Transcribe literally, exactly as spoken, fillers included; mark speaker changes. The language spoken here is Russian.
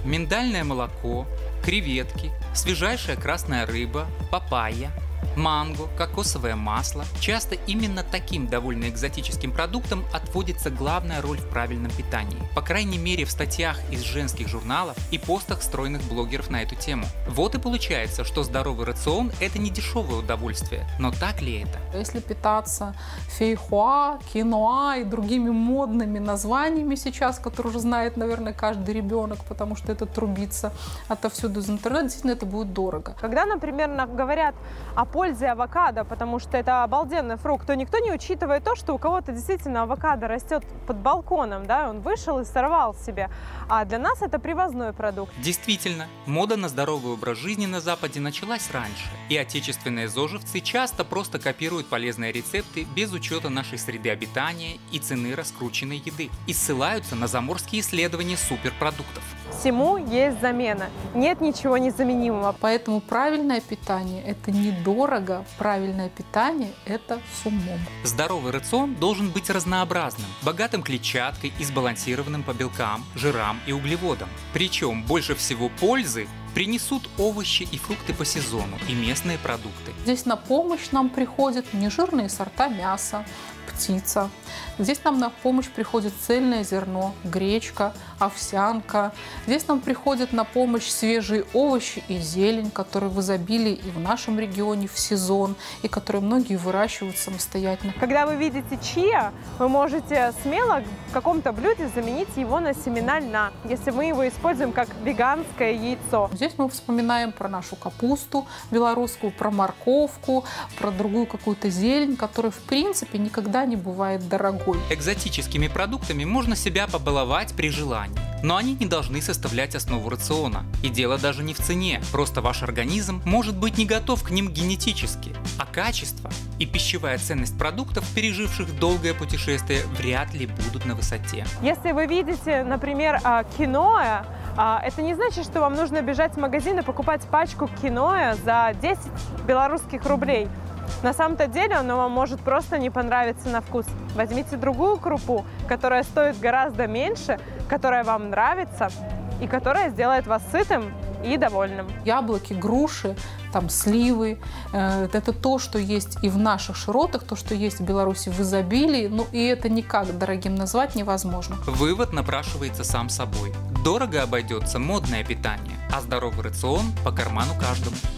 Speaker 1: миндальное молоко, креветки, свежайшая красная рыба, папайя, манго, кокосовое масло. Часто именно таким довольно экзотическим продуктам отводится главная роль в правильном питании. По крайней мере в статьях из женских журналов и постах стройных блогеров на эту тему. Вот и получается, что здоровый рацион – это не дешевое удовольствие. Но так ли это?
Speaker 2: Если питаться фейхоа, киноа и другими модными названиями сейчас, которые уже знает, наверное, каждый ребенок, потому что это трубится отовсюду из интернета, действительно это будет дорого.
Speaker 3: Когда, например, говорят о пользе авокадо, потому что это обалденный фрукт, то никто не учитывает то, что у кого-то действительно авокадо растет под балконом, да, он вышел и сорвал себе, а для нас это привозной продукт.
Speaker 1: Действительно, мода на здоровый образ жизни на Западе началась раньше, и отечественные зожевцы часто просто копируют полезные рецепты без учета нашей среды обитания и цены раскрученной еды, и ссылаются на заморские исследования суперпродуктов.
Speaker 3: Всему есть замена, нет ничего незаменимого.
Speaker 2: Поэтому правильное питание – это недорого, правильное питание – это с умом.
Speaker 1: Здоровый рацион должен быть разнообразным, богатым клетчаткой и сбалансированным по белкам, жирам и углеводам. Причем больше всего пользы принесут овощи и фрукты по сезону и местные продукты.
Speaker 2: Здесь на помощь нам приходят нежирные сорта мяса, птица. Здесь нам на помощь приходит цельное зерно, гречка, овсянка. Здесь нам приходят на помощь свежие овощи и зелень, которые в изобилии и в нашем регионе в сезон, и которые многие выращивают самостоятельно.
Speaker 3: Когда вы видите чиа, вы можете смело в каком-то блюде заменить его на семена льна, если мы его используем как веганское яйцо.
Speaker 2: Здесь мы вспоминаем про нашу капусту белорусскую, про морковку, про другую какую-то зелень, которая в принципе никогда не бывает дорогой.
Speaker 1: Экзотическими продуктами можно себя побаловать при желании, но они не должны составлять основу рациона. И дело даже не в цене, просто ваш организм может быть не готов к ним генетически, а качество и пищевая ценность продуктов, переживших долгое путешествие, вряд ли будут на высоте.
Speaker 3: Если вы видите, например, киноа, это не значит, что вам нужно бежать в магазин и покупать пачку киноа за десять белорусских рублей. На самом-то деле оно вам может просто не понравиться на вкус. Возьмите другую крупу, которая стоит гораздо меньше, которая вам нравится и которая сделает вас сытым и довольным.
Speaker 2: Яблоки, груши, там сливы э, – это то, что есть и в наших широтах, то, что есть в Беларуси в изобилии, ну и это никак дорогим назвать невозможно.
Speaker 1: Вывод напрашивается сам собой. Дорого обойдется модное питание, а здоровый рацион по карману каждому.